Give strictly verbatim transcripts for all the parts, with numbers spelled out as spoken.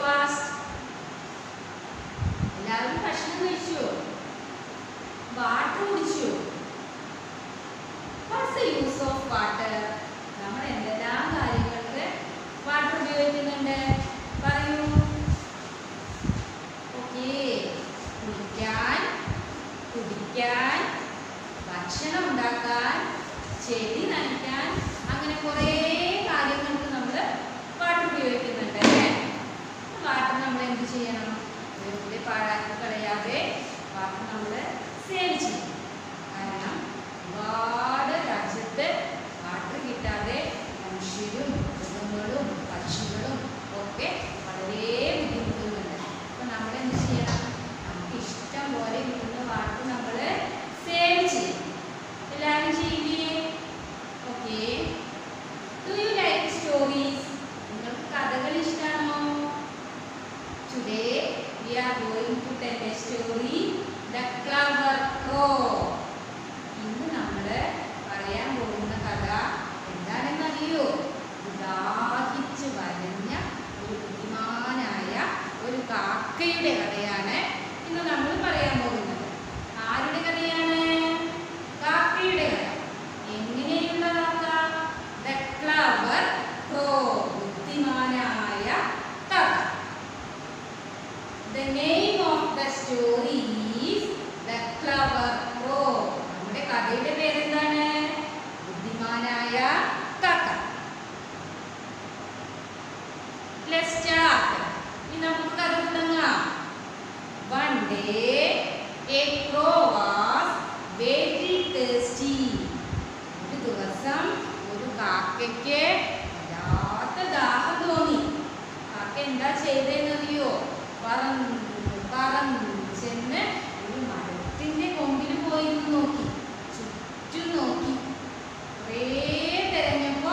fast. എല്ലാവരും ഭക്ഷണം കഴിച്ചു, വാട്ടർ കുടിച്ചു. What's the use of water? നമ്മൾ എന്തെല്ലാം കാര്യങ്ങൾക്ക് വാട്ടർ ഉപയോഗിക്കുന്നുണ്ട് പറയൂ. ഓക്കേ, കുടിക്കാൻ, കുടിക്കാൻ, ഭക്ഷണം ഉണ്ടാക്കാൻ, ചെടി നനയ്ക്കാൻ, അങ്ങനെ കുറേ കാര്യങ്ങൾക്ക് നമ്മൾ വാട്ടർ ഉപയോഗിക്കുന്നുണ്ട് അല്ലേ? വാട്ടർ നമ്മൾ എന്ത് ചെയ്യണം? വെറുതെ പാഴാക്കി കളയാതെ വാട്ടർ നമ്മൾ സേവ് ചെയ്യണം. കാരണം ഒരുപാട് രാജ്യത്ത് വാട്ടർ കിട്ടാതെ മനുഷ്യരും മൃഗങ്ങളും പക്ഷികളും ഒക്കെ വളരെ ബുദ്ധിമുട്ടുന്നുണ്ട്. അപ്പോൾ നമ്മൾ എന്ത് ചെയ്യണം? നമുക്ക് ഇഷ്ടം പോലെ കിട്ടുന്ന വാട്ടർ നമ്മൾ സേവ് ചെയ്യണം. എല്ലാവരും ചെയ്യില്ലേ? Okay. Do you like stories? നിങ്ങൾക്ക് കഥകൾ ഇഷ്ടമാണോ? Today we are going to tell a story, The Clever Crow. ഇന്ന് നമ്മൾ പറയാൻ പോകുന്ന കഥ എന്താണെന്ന് അറിയോ? ദാഹിച്ച് വരഞ്ഞ ഒരു ബുദ്ധിമാനായ ഒരു കാക്കയുടെ കഥയാണ് ഇന്ന് നമ്മൾ പറയാൻ പോകുന്നത്. ആരുടെ കഥയാണ്? കാക്കയുടെ കഥ. എങ്ങനെയുള്ള കാക്ക? The Clever Crow, ബുദ്ധിമാനായ കാക്ക. The name of the story is The Clever Crow. നമ്മുടെ കഥയുടെ പേരെന്താണ്? ബുദ്ധിമാനായ കാക്ക. Let's start. ഇനി നമുക്ക് കഥ തുടങ്ങാം. One day a crow was very thirsty. ഒരു ദിവസം ഒരു കാക്കയ്ക്ക് വല്ലാത്ത ദാഹം തോന്നി. കാക്ക എന്താ ചെയ്തതെന്നറിയോ? പറന്ന് പറന്ന് ചെന്ന് ഒരു മരത്തിന്റെ കൊമ്പിൽ പോയി നോക്കി, ചുറ്റും നോക്കി. കുറേ തിരഞ്ഞപ്പോ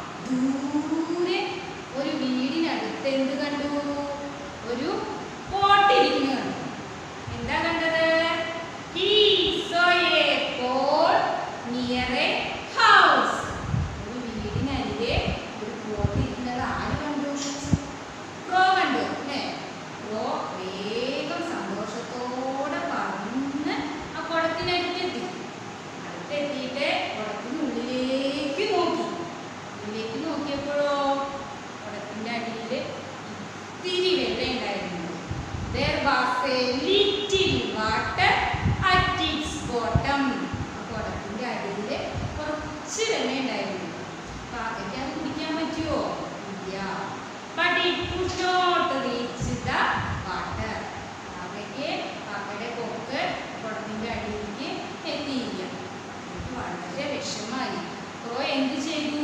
ദൂരെ ഒരു വീടിനടുത്ത് എന്ത് കണ്ടു? ഒരു പോട്ടിരിക്കുന്നു കണ്ടു. എന്താ കണ്ടത്? He saw a pot near a house. ഒരു വീടിനരികെ ഒരു പോട്ടിരിക്കുന്നത് ആര് കണ്ടു? ക്രോ കണ്ടു അല്ലേ? ക്രോ വേഗം സന്തോഷത്തോടെ പറന്ന് ആ കുളത്തിനടുത്തെത്തി. അടുത്തെത്തിയിട്ട് കുളത്തിനുള്ളിലേക്ക് നോക്കി. ഉള്ളിലേക്ക് നോക്കിയപ്പോഴോ കുളത്തിന്റെ അടിയിൽ ഇത്തിരി വെള്ളം ഉണ്ടായിരുന്നു. There was a little water at its bottom. ആ കുളത്തിന്റെ അടിയിൽ കുറച്ച് വെള്ളം ഉണ്ടായിരുന്നു. കാക്കയ്ക്ക് അത് കുടിക്കാൻ പറ്റുമോ? ഇല്ല. But it could not reach the water. കാക്കയ്ക്ക് കാക്കയുടെ കൊക്ക് കുളത്തിന്റെ അടിയിലേക്ക് എത്തിയില്ല. വളരെ വിഷമായി. ക്രോ എന്ത് ചെയ്തു?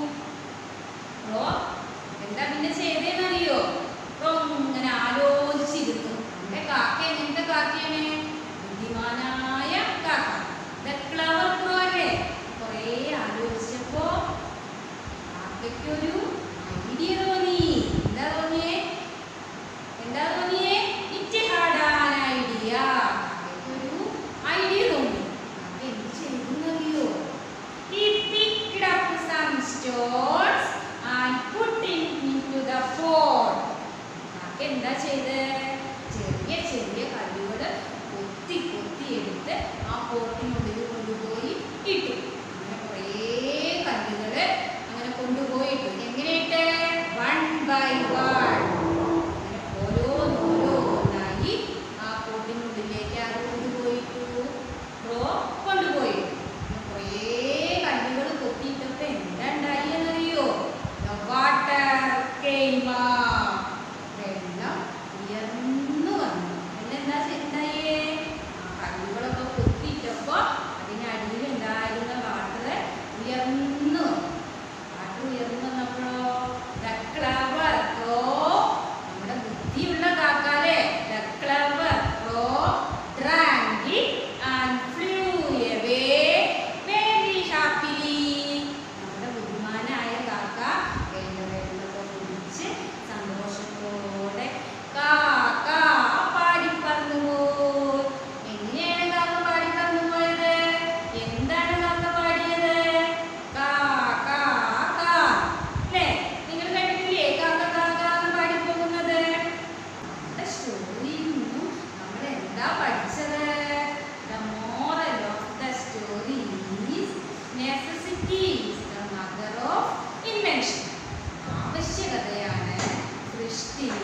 ക്രോ എന്താ പിന്നെ ചെയ്തേന്നറിയോ? ക്രോ ഇങ്ങനെ ആലോചിച്ചിരുന്നു. നമ്മുടെ കാക്ക എങ്ങനത്തെ കാക്കയാണ്? ബുദ്ധിമാനായ കാക്ക. The Clever Crow അല്ലേ? കുറേ ആലോചിച്ചപ്പോ കാക്കയ്ക്കൊരു ഐഡിയ തോന്നി. എന്താ തോന്നിയേ? എന്താ തോന്നിയേ? It had an idea. കാക്കയ്ക്കൊരു ഐഡിയ തോന്നി. കാക്ക എന്ത് ചെയ്തെന്നറിയോ? He picked up some stones and put it into the pot. കാക്ക എന്താ ചെയ്തേ? ചെറിയ ചെറിയ കല്ലുകൾ കൊത്തി കൊത്തി എടുത്ത് ആ പോട്ടിനുള്ളിൽ കൊണ്ടുപോയി ഇട്ടു. അങ്ങനെ കുറേ കല്ലുകൾ അങ്ങനെ കൊണ്ടുപോയി ഇട്ടു. എങ്ങനെയിട്ട്? One by one. അങ്ങനെ ഓരോന്നോരോന്നായി ആ പോട്ടിനുള്ളിലേക്ക് അത് കൊണ്ടുപോയിട്ടു. ക്രോ കൊണ്ടുപോയിട്ടു. കുറേ കല്ലുകൾ കൊത്തിയിട്ടപ്പോൾ എന്താ ഉണ്ടായി എന്നറിയോ? Water came up. വെള്ളം ഉയർന്നു വന്നു. വെള്ളം എന്താ ഉണ്ടായേ? ആ കല്ലുകളൊക്കെ കൊത്തിയിട്ടപ്പോൾ അതിനടിയിൽ ഉണ്ടായിരുന്ന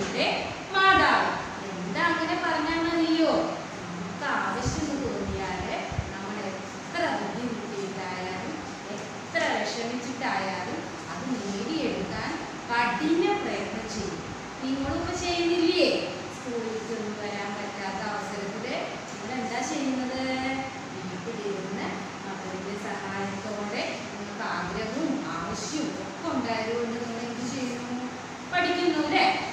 കുട്ടിയുടെ മാതാവ്. എന്താ അങ്ങനെ പറഞ്ഞാണെന്നറിയോ? നമുക്ക് ആവശ്യം തോന്നിയാല് നമ്മൾ എത്ര ബുദ്ധിമുട്ടിയിട്ടായാലും എത്ര വിഷമിച്ചിട്ടായാലും അത് നേടിയെടുക്കാൻ കഠിന പ്രയത്നം ചെയ്യും. നിങ്ങളിപ്പോൾ ചെയ്യുന്നില്ലേ? സ്കൂളിൽ ചെന്ന് വരാൻ പറ്റാത്ത അവസരത്തില് നിങ്ങൾ എന്താ ചെയ്യുന്നത്? വീട്ടിലിരുന്ന് മക്കളുടെ സഹായത്തോടെ നിങ്ങൾക്ക് ആഗ്രഹവും ആവശ്യവും ഒക്കെ ഉണ്ടായതുകൊണ്ട് നിങ്ങൾ എന്ത് ചെയ്യുന്നു? പഠിക്കുന്നു അല്ലേ?